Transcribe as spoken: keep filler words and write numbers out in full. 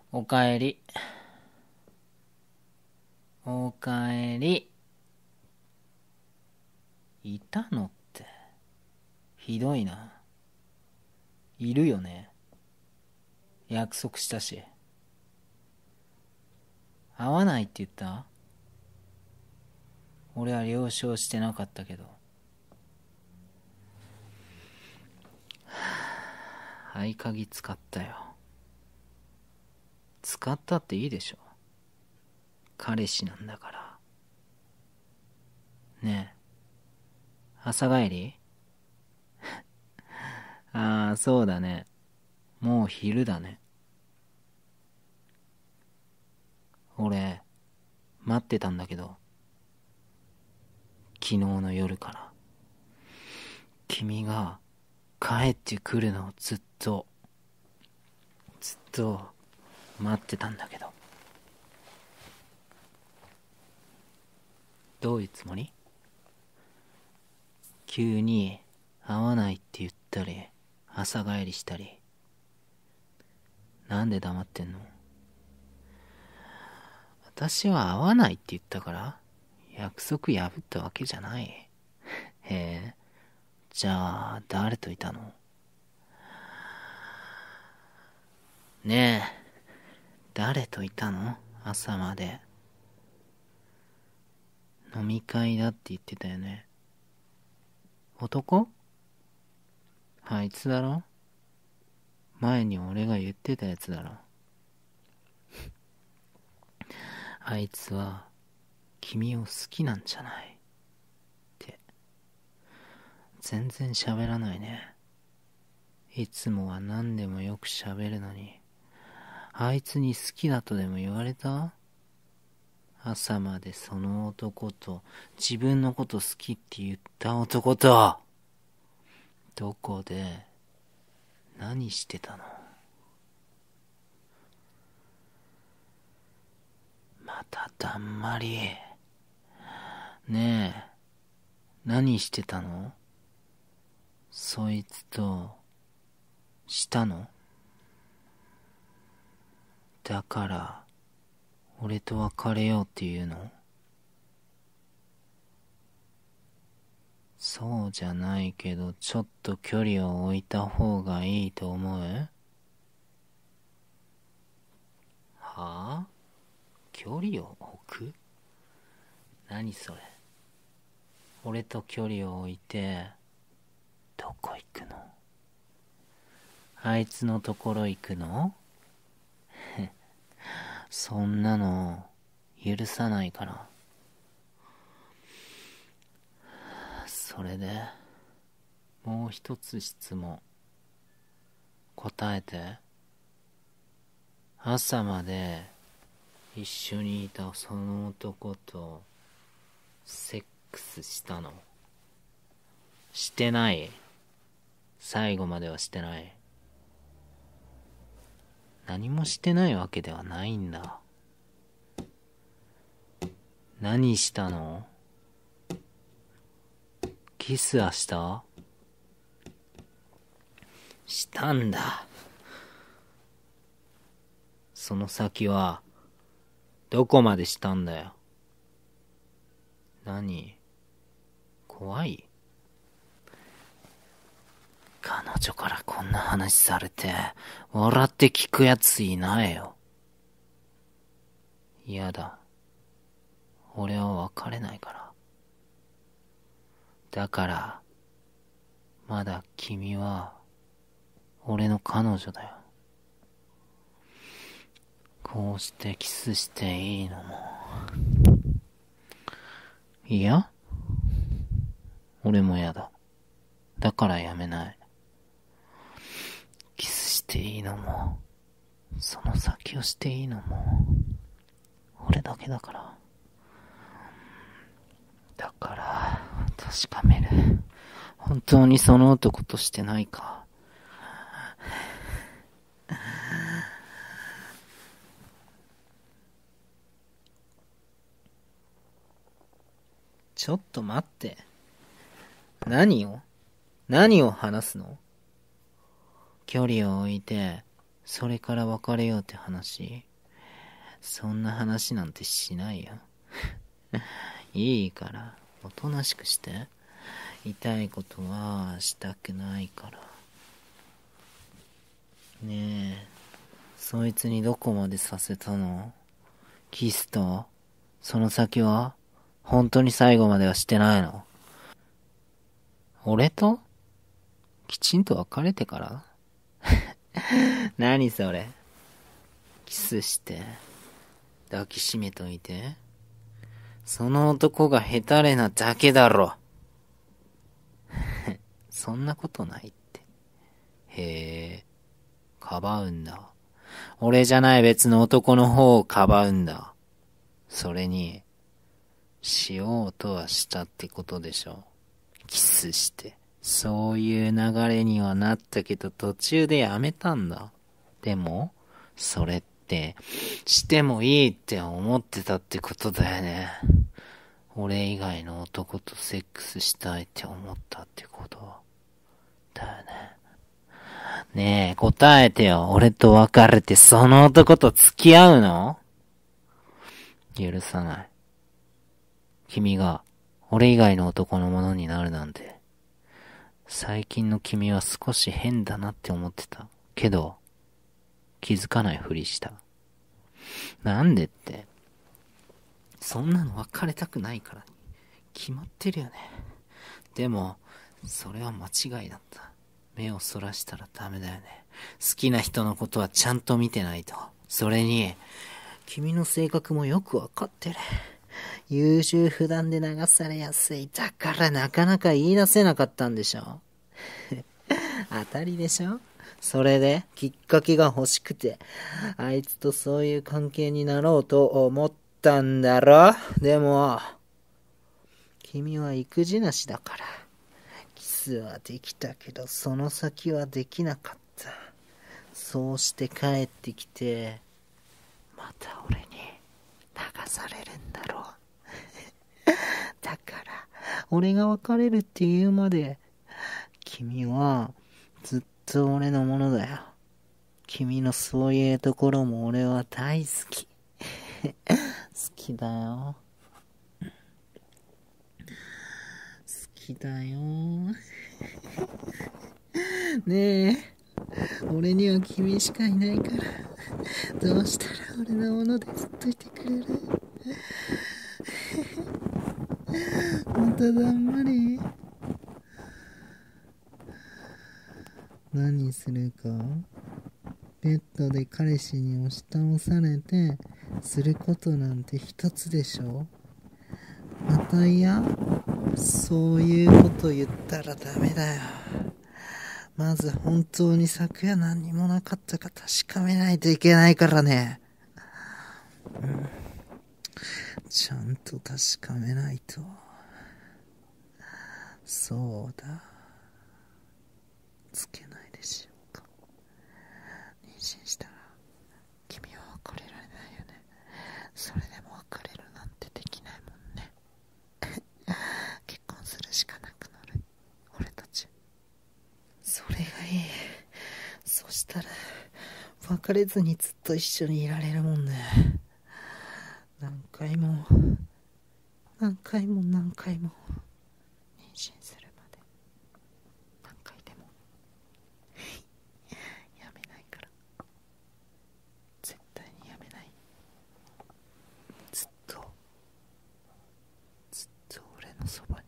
おかえり。おかえり。いたのって、ひどいな。いるよね。約束したし。会わないって言った？俺は了承してなかったけど。合鍵使ったよ。使ったっていいでしょ。彼氏なんだから。ねえ、朝帰り？ああ、そうだね。もう昼だね。俺、待ってたんだけど、昨日の夜から。君が帰ってくるのをずっと、ずっと待ってたんだけど。どういうつもり？急に会わないって言ったり、朝帰りしたり。なんで黙ってんの？私は会わないって言ったから約束破ったわけじゃない。へえ、じゃあ誰といたの？ねえ、誰といたの？朝まで。飲み会だって言ってたよね。男？あいつだろ？前に俺が言ってたやつだろ。あいつは君を好きなんじゃないって。全然喋らないね。いつもは何でもよく喋るのに、あいつに好きだとでも言われた？朝までその男と、自分のこと好きって言った男と、どこで何してたの？まただんまり。ねえ、何してたの？そいつとしたの？だから俺と別れようっていうの？そうじゃないけど、ちょっと距離を置いた方がいいと思う？はあ？距離を置く？何それ？俺と距離を置いてどこ行くの？あいつのところ行くの？そんなの許さないから。それでもう一つ質問答えて。朝まで一緒にいたその男とセックスしたの？してない？最後まではしてない？何もしてないわけではないんだ。何したの？キスはした？したんだ。その先はどこまでしたんだよ。何？怖い？彼女からこんな話されて笑って聞くやついないよ。嫌だ。俺は別れないから。だからまだ君は俺の彼女だよ。こうしてキスしていいのも。いや、俺も嫌だ。だからやめない。キスしていいのも、その先をしていいのも俺だけだから。だから確かめる。本当にその男としてないか。ちょっと待って。何を何を話すの？距離を置いてそれから別れようって話？そんな話なんてしないよ。いいから、おとなしくして。痛いことはしたくないから。ねえ、そいつにどこまでさせたの？キスと、その先は？本当に最後まではしてないの？俺と？きちんと別れてから？何それ？キスして、抱きしめといて。その男がヘタレなだけだろ。そんなことないって。へえ、かばうんだ。俺じゃない別の男の方をかばうんだ。それに、しようとはしたってことでしょ。キスして。そういう流れにはなったけど途中でやめたんだ。でも、それって、してもいいって思ってたってことだよね。俺以外の男とセックスしたいって思ったってことだよね。ねえ、答えてよ。俺と別れてその男と付き合うの？許さない。君が俺以外の男のものになるなんて。最近の君は少し変だなって思ってた。けど、気づかないふりした。なんでって。そんなの別れたくないから。決まってるよね。でも、それは間違いだった。目をそらしたらダメだよね。好きな人のことはちゃんと見てないと。それに、君の性格もよくわかってる。優柔不断で流されやすい。だからなかなか言い出せなかったんでしょ。当たりでしょ。それで、きっかけが欲しくて、あいつとそういう関係になろうと思ったんだろ。でも、君は育児なしだから。キスはできたけど、その先はできなかった。そうして帰ってきて、また俺に流されるんだろう。だから、俺が別れるって言うまで、君はずっと俺のものだよ。君のそういうところも俺は大好き。好きだよ。好きだよ。ねえ、俺には君しかいないから、どうしたら俺のものでずっといてくれる？まただんまり。何するか？ベッドで彼氏に押し倒されてすることなんて一つでしょ。また嫌？そういうこと言ったらダメだよ。まず本当に昨夜何にもなかったか確かめないといけないからね。うん、ちゃんと確かめないと。そうだ、つけないでしょうか。妊娠したら君は別れられないよね。それでも別れるなんてできないもんね。結婚するしかなくなる、俺たち。それがいい。そしたら別れずにずっと一緒にいられるもんね。何回も何回も何回も妊娠するまで何回でもやめないから。絶対にやめない。ずっとずっと俺のそばに